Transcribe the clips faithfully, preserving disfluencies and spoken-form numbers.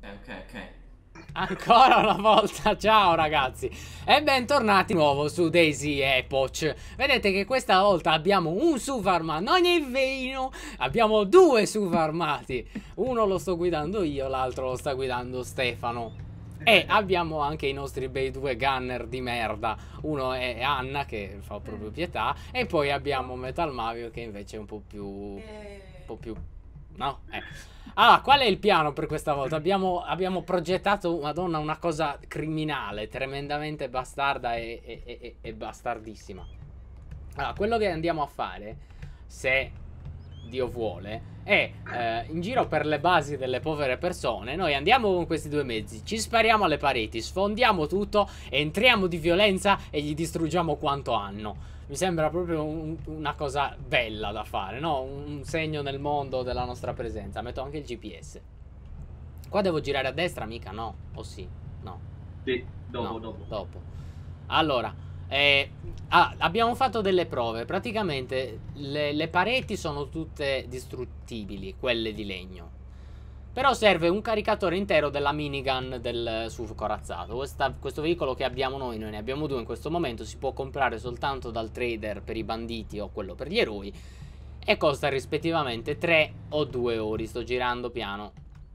ok, ok. Ancora una volta, ciao ragazzi e bentornati di nuovo su Daisy Epoch. Vedete che questa volta abbiamo un S U V armato, non è vero, abbiamo due S U V armati. Uno lo sto guidando io, l'altro lo sta guidando Stefano. E abbiamo anche i nostri bei due gunner di merda. Uno è Anna che fa proprio pietà. E poi abbiamo Metal Mario che invece è un po' più... un po' più... no? Eh. Allora, qual è il piano per questa volta? Abbiamo, abbiamo progettato, madonna, una cosa criminale, tremendamente bastarda e, e, e, e bastardissima. Allora, quello che andiamo a fare, se Dio vuole, è eh, in giro per le basi delle povere persone. Noi andiamo con questi due mezzi, ci spariamo alle pareti, sfondiamo tutto, entriamo di violenza e gli distruggiamo quanto hanno. Mi sembra proprio un, una cosa bella da fare, no? Un segno nel mondo della nostra presenza. Metto anche il G P S. Qua devo girare a destra, mica? No. O sì? No. Sì, dopo, no, dopo. dopo. Allora, eh, ah, abbiamo fatto delle prove. Praticamente le, le pareti sono tutte distruttibili, quelle di legno. Però serve un caricatore intero della minigun del S U V corazzato. Questa, questo veicolo che abbiamo noi, noi ne abbiamo due in questo momento, si può comprare soltanto dal trader per i banditi o quello per gli eroi. E costa rispettivamente tre o due ori. Sto girando piano.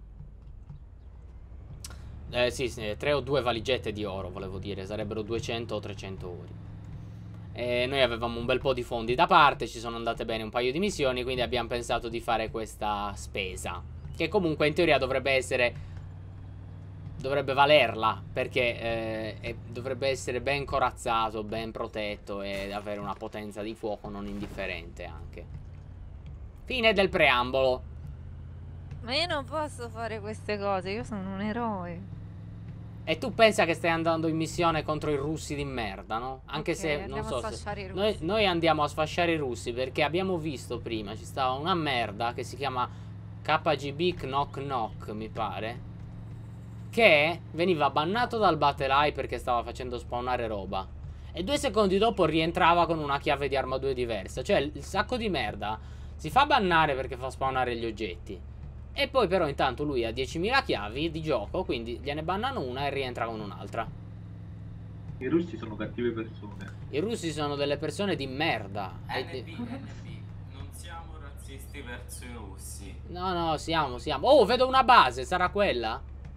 Eh sì, sì, tre o due valigette di oro, volevo dire. Sarebbero duecento o trecento ori. E noi avevamo un bel po' di fondi da parte, ci sono andate bene un paio di missioni, quindi abbiamo pensato di fare questa spesa. Che comunque in teoria dovrebbe essere, dovrebbe valerla, perché eh, è, dovrebbe essere ben corazzato, ben protetto e avere una potenza di fuoco non indifferente anche. Fine del preambolo. Ma io non posso fare queste cose, io sono un eroe. E tu pensa che stai andando in missione contro i russi di merda, no? Anche Ok, se non so a se i russi. noi, noi andiamo a sfasciare i russi perché abbiamo visto prima, ci stava una merda che si chiama K G B Knock Knock, mi pare, che veniva bannato dal Battle Eye perché stava facendo spawnare roba. E due secondi dopo rientrava con una chiave di arma due diversa. Cioè il sacco di merda si fa bannare perché fa spawnare gli oggetti. E poi però intanto lui ha diecimila chiavi di gioco, quindi gliene bannano una e rientra con un'altra. I russi sono cattive persone. I russi sono delle persone di merda. N B, N B, non siamo razzisti verso i russi. No, no, siamo, siamo. Oh, vedo una base, sarà quella?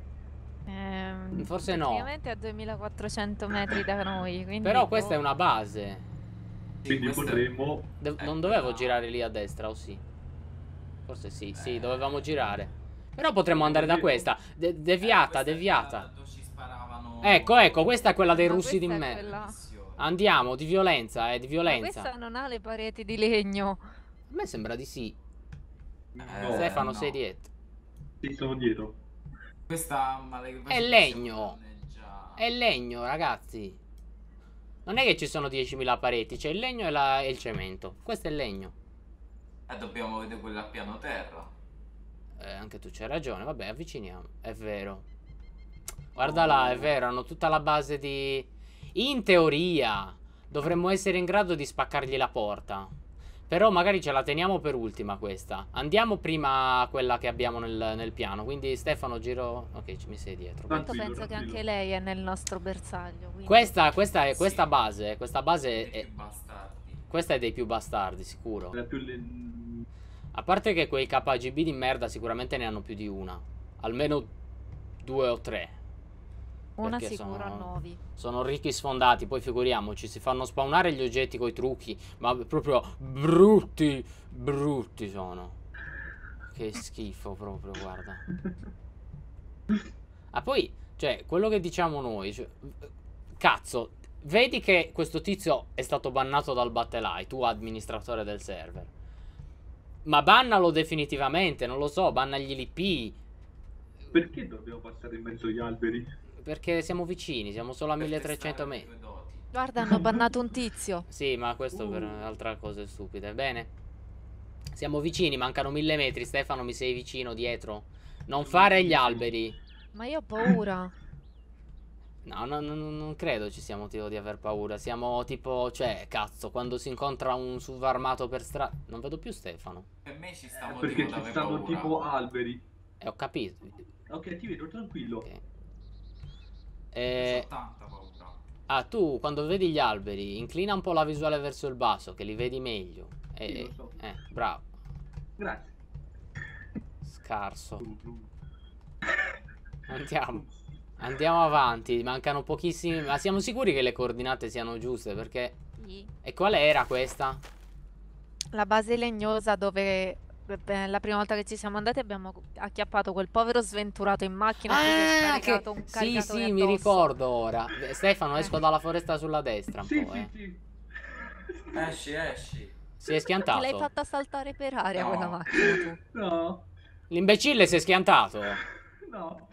Ehm, Forse no. Praticamente a duemilaquattrocento metri da noi. Quindi Però questa è boh. una base. Sì, Quindi questo è- potremmo... De non Eh, dovevo no. girare lì a destra, o sì? Forse sì, sì, Eh. dovevamo girare. Però potremmo andare da questa. De deviata, Eh, questa è deviata. quella dove ci sparavano- Ecco, ecco, questa è quella dei Ma russi di questa è me. quella- Andiamo, di violenza, eh, di Ma violenza. questa non ha le pareti di legno. A me sembra di sì. Eh, Stefano, no. sei dietro. Sì, sono dietro. Questa male- È legno. danneggia- È legno, ragazzi. Non è che ci sono diecimila pareti, c'è il legno e, la e il cemento. Questo è legno. Eh, dobbiamo vedere quella a piano terra. Eh, anche tu c'hai ragione, vabbè, avviciniamo. È vero. Guarda là, è vero, hanno tutta la base di... In teoria dovremmo essere in grado di spaccargli la porta. Però magari ce la teniamo per ultima questa. Andiamo prima a quella che abbiamo nel, nel piano. Quindi Stefano, giro... Ok, mi sei dietro. Tanto Tranquillo, penso che tranquillo. anche lei è nel nostro bersaglio. Quindi... Questa, questa è Sì. questa base. Questa base Dei è... più bastardi. Questa è dei più bastardi, sicuro. Era più le... A parte che quei K G B di merda sicuramente ne hanno più di una. Almeno due o tre. Una Perché sicuro a sono- novi. Sono ricchi sfondati, poi figuriamoci, si fanno spawnare gli oggetti coi trucchi, ma proprio brutti, brutti sono. Che schifo proprio, guarda. Ah, poi, cioè, quello che diciamo noi, cioè, cazzo, vedi che questo tizio è stato bannato dal Battle Eye, tu amministratore del server. Ma bannalo definitivamente, non lo so, bannagli l'I P. Perché dobbiamo passare in mezzo agli alberi? Perché siamo vicini, siamo solo a Per milletrecento testare le metri. tue doti. Guarda, hanno bannato un tizio. Sì, ma questo Uh. per altre cose stupide. Bene. Siamo vicini, mancano mille metri. Stefano, mi sei vicino dietro. Non fare gli alberi. Ma io ho paura. No, no, no, non credo ci sia motivo di aver paura. Siamo tipo, cioè, cazzo, quando si incontra un S U V armato per strada. Non vedo più Stefano. Per me ci sta motivo Perché da ci aver stanno paura. tipo alberi. E ho capito. Ok, ti vedo tranquillo. Ok. Io Eh, ho tanta paura. ah, tu quando vedi gli alberi, inclina un po' la visuale verso il basso, che li vedi meglio. Sì, Eh, lo so. eh, bravo. Grazie. Scarso. Brum, brum. Andiamo. Andiamo avanti. Mancano pochissimi. Ma siamo sicuri che le coordinate siano giuste? Perché. Sì. E qual era questa? La base legnosa dove eh, la prima volta che ci siamo andati abbiamo acchiappato quel povero sventurato in macchina qui che ha Ah, che. scaricato un Sì, caricatore sì, mi addosso. ricordo ora. Eh, Stefano, Eh. esco dalla foresta sulla destra un Sì, po', sì, eh. sì. Esci, esci. Si è Te l'hai schiantato. fatta saltare per aria No. quella macchina tu. No, L'imbecille si è schiantato. no.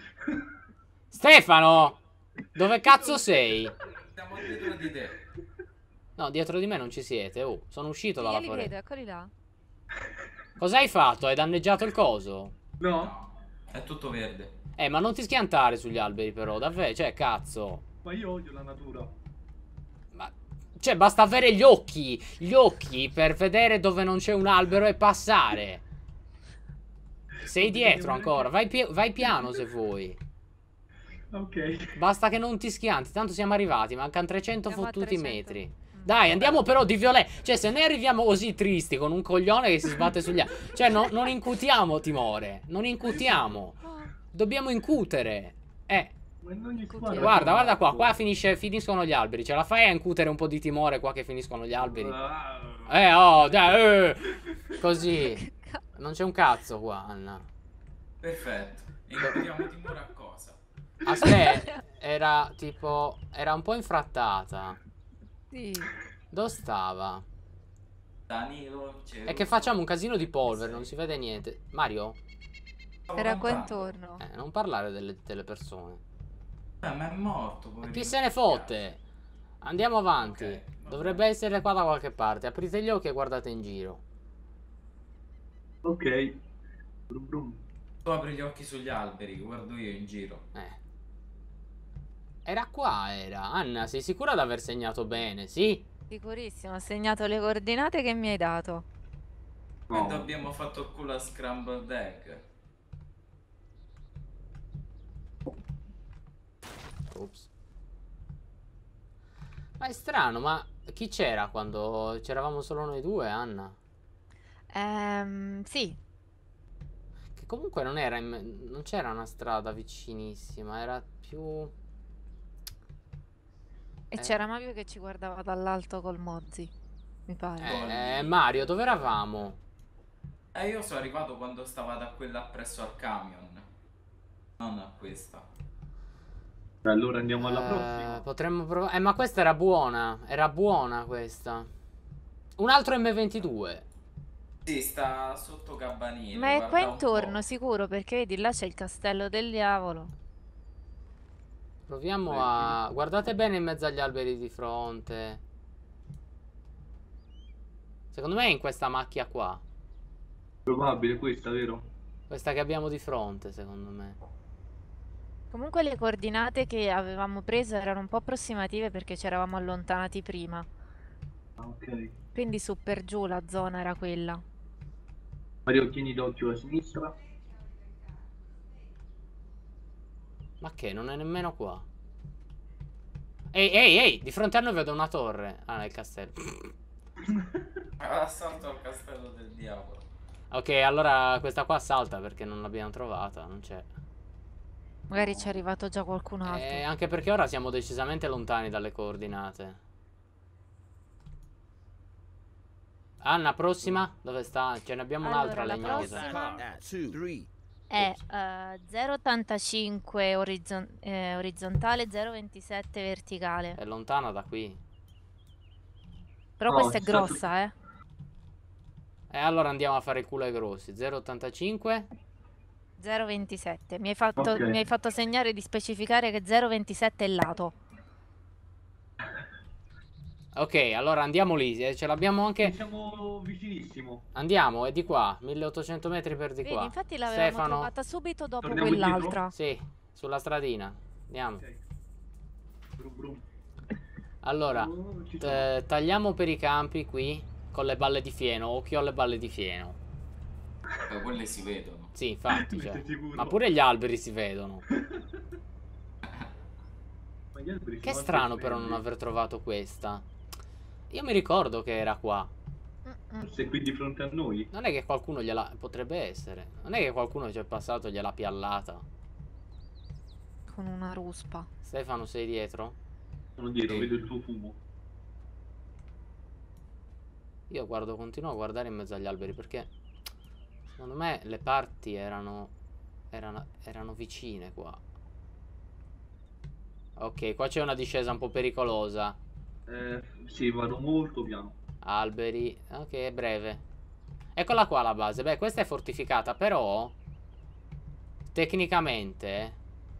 Stefano! Dove cazzo sei? Siamo dietro di te. No, dietro di me non ci siete. Oh, sono uscito Sì, dalla io li foresta. vedo, eccoli là. Cosa hai fatto? Hai danneggiato il coso? No? No, è tutto verde. Eh, ma non ti schiantare sugli alberi però, davvero, cioè, cazzo. Ma io odio la natura. Ma, cioè, basta avere gli occhi, gli occhi per vedere dove non c'è un albero e passare. Sei dietro ancora, vai, pi- vai piano se vuoi. Ok. Basta che non ti schianti, tanto siamo arrivati, mancano trecento Siamo a fottuti trecento. metri. Mm. Dai, andiamo però di violetto. Cioè, se noi arriviamo così tristi con un coglione che si sbatte sugli altri. Cioè, no- non incutiamo timore. Non incutiamo. Oh, Dobbiamo incutere. Eh, Ma in ogni Guarda, squadra guarda, c'è un guarda qua. altro. Qua finisce, finiscono gli alberi. Ce la fai a incutere un po' di timore qua che finiscono gli alberi? Ah. Eh, oh, dai, eh. Così. che ca- Non c'è un cazzo qua, Anna. Perfetto. Incutiamo timore a cosa? Aspetta, era tipo... Era un po' infrattata. Sì. Dove stava? Danilo, È che facciamo un casino di polvere, non si vede niente. Mario? Era qua intorno. Eh, non parlare delle, delle persone. Eh, ma è morto, poverino. Chi se ne fotte? Andiamo avanti. Ok, va Dovrebbe bene. essere qua da qualche parte. Aprite gli occhi e guardate in giro. Ok. Brum brum. Tu apri gli occhi sugli alberi, guardo io in giro. Eh. Era qua, era. Anna, sei sicura di aver segnato bene? Sì? Sicurissimo, ho segnato le coordinate che mi hai dato. Quando No. abbiamo fatto il culo a scrambled egg. Ops. Ma è strano, ma chi c'era quando c'eravamo solo noi due, Anna? Ehm, sì. Che comunque non era in me- non c'era una strada vicinissima, era più... E Eh. c'era Mario che ci guardava dall'alto col Mozzi, mi pare. Eh, eh, Mario, dove eravamo? E io sono arrivato quando stava da quella presso al camion. Non a questa. Allora andiamo alla Eh, prossima. potremmo provare... Eh, ma questa era buona, era buona questa. Un altro M ventidue. Sì, sta sotto Gabbanini. Ma è guarda qua un po'. intorno, sicuro, perché vedi, là c'è il castello del diavolo. Proviamo a... Guardate bene in mezzo agli alberi di fronte. Secondo me è in questa macchia qua. Probabile questa, vero? Questa che abbiamo di fronte, secondo me. Comunque le coordinate che avevamo preso erano un po' approssimative perché ci eravamo allontanati prima. Ah, ok. Quindi su per giù la zona era quella. Mario, tieni d'occhio a sinistra. Ma che, non è nemmeno qua. Ehi, ehi, ehi, di fronte a noi vedo una torre. Ah, è il castello. Assalto al castello del diavolo. Ok, allora questa qua salta perché non l'abbiamo trovata, non c'è. Magari ci è arrivato già qualcun altro. Eh, anche perché ora siamo decisamente lontani dalle coordinate. Anna, prossima? Dove sta? Ce ne abbiamo un'altra Allora, la legnosa. prossima- At two, three. È eh, zero virgola ottantacinque orizzon- eh, orizzontale, zero virgola ventisette verticale. È lontana da qui. Però No, questa è è stato- grossa, eh. E allora andiamo a fare il culo ai grossi. zero virgola ottantacinque. zero virgola ventisette. Mi hai fatto, Ok. mi hai fatto segnare di specificare che zero virgola ventisette è il lato. Ok, allora andiamo lì. eh, Ce l'abbiamo anche. Siamo vicinissimo. Andiamo, è di qua. milleottocento metri per di Vedi, qua. infatti l'avevamo Stefano. trovata subito dopo Torniamo indietro? quell'altra. Sì, sulla stradina. Andiamo. Ok. Brum brum. Allora, Oh, ci sono. eh, tagliamo per i campi qui con le balle di fieno. Occhio alle balle di fieno. Eh, quelle si vedono. Sì, infatti, Ma cioè. sei sicuro? Ma pure gli alberi si vedono. Ma gli alberi Che sono anche strano però non freddi. aver trovato questa. Io mi ricordo che era qua. Mm-mm. Forse qui di fronte a noi? Non è che qualcuno gliela... Potrebbe essere. Non è che qualcuno ci è passato e gliel'ha piallata. Con una ruspa. Stefano, sei dietro? Sono dietro, Sì. vedo il tuo fumo. Io guardo, continuo a guardare in mezzo agli alberi perché secondo me le parti erano erano, erano vicine qua. Ok, qua c'è una discesa un po' pericolosa. Eh, sì, vado molto piano. Alberi, ok, è breve. Eccola qua la base. Beh, questa è fortificata, però tecnicamente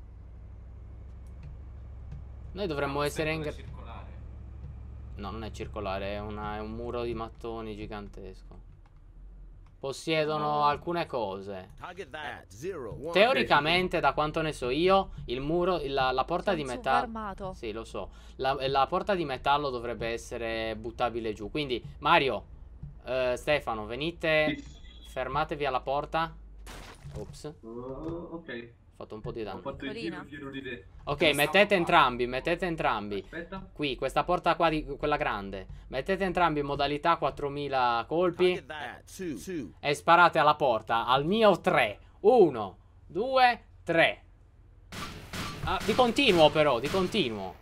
noi dovremmo No, essere in questa è gra- quella circolare. No, non è circolare, è, una- è un muro di mattoni gigantesco. Possiedono No. alcune cose. Target that. Zero. One. Teoricamente, da quanto ne so io, il muro, la, la porta C'è di un SUV metallo. armato. Sì, lo so. La, la porta di metallo dovrebbe essere buttabile giù. Quindi, Mario, eh, Stefano, venite. Sì. Fermatevi alla porta. Ops, ho Oh, ok. fatto un po' di Ho danno. fatto il Piccolina. giro, giro di te. Ok, Stavo mettete qua. entrambi, mettete entrambi. Aspetta. Qui, questa porta qua, di, quella grande. Mettete entrambi in modalità quattromila colpi. Target that. Two. Two. E sparate alla porta al mio tre. uno, due, tre. Ah, di continuo però, di continuo.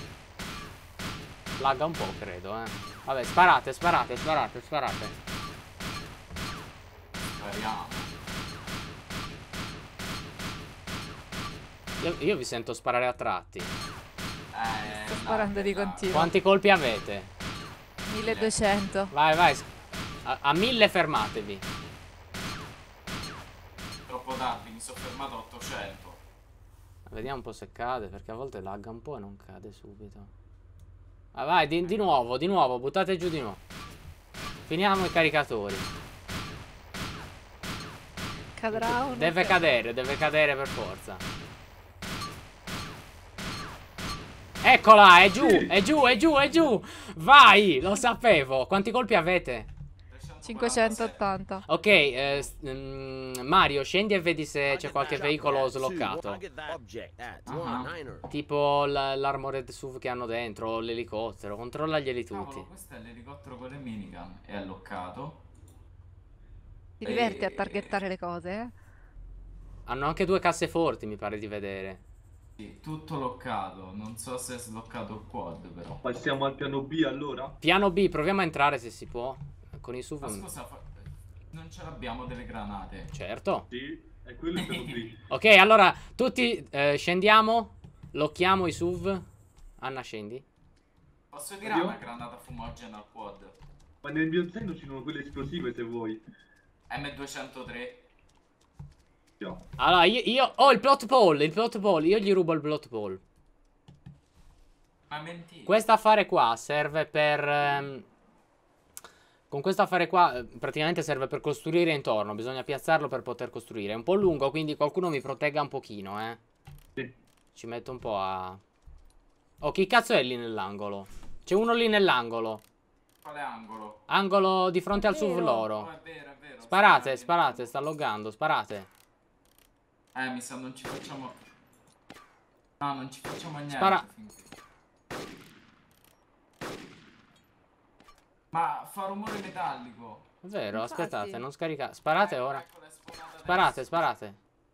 Lagga un po', credo, eh. Vabbè, sparate, sparate, sparate, sparate. Spariamo. Io, io vi sento sparare a tratti. Eh, Sto no, sparando di no. continuo. Quanti colpi avete? milleduecento. Vai, vai. A, a mille fermatevi. Troppo tardi, mi sono fermato a ottocento. Vediamo un po' se cade, perché a volte lagga un po' e non cade subito. Ah, vai, di, di nuovo, di nuovo, buttate giù di nuovo. Finiamo i caricatori. Cadrà uno. Deve cadere, deve cadere per forza. Eccola, è giù, è giù, è giù, è giù. Vai, lo sapevo. Quanti colpi avete? cinquecentottanta. Ok, eh, s- mm, Mario, scendi e vedi se c'è qualche veicolo sloccato. Target that. Object that. Ah. One. Niner. Tipo l- l'armored S U V che hanno dentro, o l'elicottero. Controllaglieli tutti. Cavolo, questo è l'elicottero con le minigun. È alloccato. Ti diverti a E- targettare le cose, eh? Hanno anche due casseforti, mi pare di vedere. Sì, tutto loccato. Non so se è sloccato il quad, però. Passiamo al piano B allora? Piano B, proviamo a entrare se si può. Con i S U V. Ma scusa, fa- non ce l'abbiamo delle granate. Certo. Sì, è quello il piano B. Ok, allora, tutti eh, scendiamo. Locchiamo i S U V. Anna, scendi. Posso tirare Io? una granata fumogena al quad? Ma nel mio zaino ci sono quelle esplosive se vuoi. M duecentotre. No. Allora, io, io ho il plot pole, il plot pole. Io gli rubo il plot pole. Ma mentire. Questo affare qua serve per... ehm, con questo affare qua eh, praticamente serve per costruire intorno. Bisogna piazzarlo per poter costruire. È un po' lungo, quindi qualcuno mi protegga un pochino, eh. Sì. Ci metto un po' a... Oh, chi cazzo è lì nell'angolo? C'è uno lì nell'angolo. Quale angolo? Angolo di fronte al S U V Vero. Oh, loro. è vero, è vero. Sparate, Sparate. sparate, sta loggando, sparate. Eh, mi sa non ci facciamo... No, non ci facciamo niente. Spara. finché- Ma fa rumore metallico. È vero, Infatti. aspettate, non scaricate. Sparate Ecco, ora. ecco, l'è sfonata Sparate, adesso. sparate.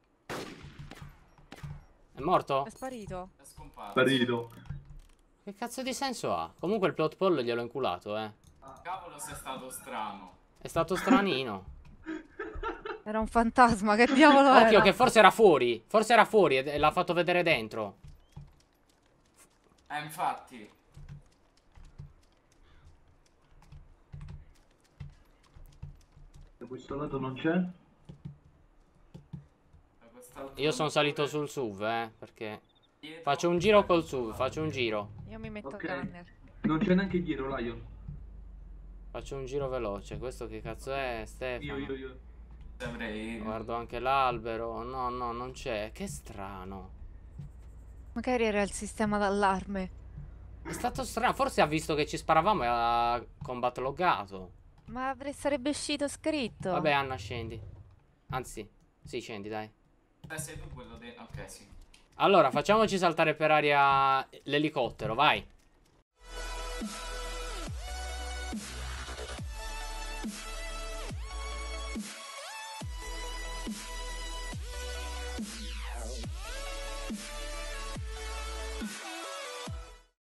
È morto? È sparito. È scomparso. Sparito. Che cazzo di senso ha? Comunque il plot pole gliel'ho inculato, eh. Cavolo, sei stato strano. È stato stranino. Era un fantasma, che diavolo Occhio era? che forse era fuori. Forse era fuori e l'ha fatto vedere dentro. Eh, infatti. Da questo lato non c'è? da quest'altro Io sono salito pure. sul S U V, eh. Perché... Dietro. Faccio un giro col S U V, faccio un giro. Io mi metto Ok. gunner. Non c'è neanche dietro, Lion. Faccio un giro veloce. Questo che cazzo è, Stefano? Io, io, io. Avrei... Guardo anche l'albero. No, no, non c'è. Che strano. Magari era il sistema d'allarme. È stato strano. Forse ha visto che ci sparavamo e ha combat loggato. Ma avre- sarebbe uscito scritto. Vabbè, Anna, scendi. Anzi, Sì, scendi, dai. Eh, sei tu quello de... Ok, sì. Allora, facciamoci saltare per aria l'elicottero, vai.